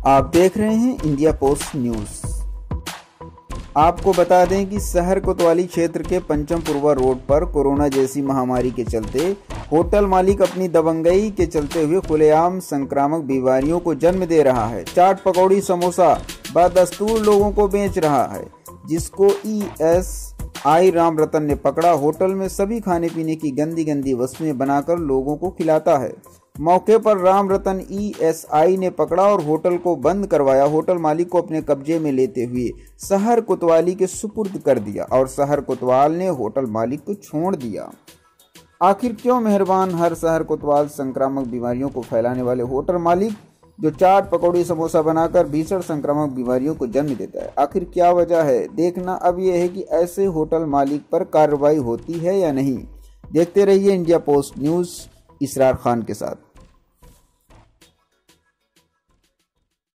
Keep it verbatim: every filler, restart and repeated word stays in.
आप देख रहे हैं इंडिया पोस्ट न्यूज। आपको बता दें कि शहर कोतवाली क्षेत्र के पंचमपुरवा रोड पर कोरोना जैसी महामारी के चलते होटल मालिक अपनी दबंगई के चलते हुए खुलेआम संक्रामक बीमारियों को जन्म दे रहा है। चाट पकौड़ी समोसा बदस्तूर लोगों को बेच रहा है, जिसको ई एस आई राम रतन ने पकड़ा। होटल में सभी खाने पीने की गंदी गंदी वस्तुएं बनाकर लोगों को खिलाता है। मौके पर राम रतन ई एस आई ने पकड़ा और होटल को बंद करवाया। होटल मालिक को अपने कब्जे में लेते हुए शहर कोतवाली के सुपुर्द कर दिया और शहर कोतवाल ने होटल मालिक को छोड़ दिया। आखिर क्यों मेहरबान हर शहर कोतवाल संक्रामक बीमारियों को फैलाने वाले होटल मालिक जो चाट पकौड़ी समोसा बनाकर भीषण संक्रामक बीमारियों को जन्म देता है, आखिर क्या वजह है? देखना अब यह है कि ऐसे होटल मालिक पर कार्रवाई होती है या नहीं। देखते रहिए India post news Israr Khan के साथ।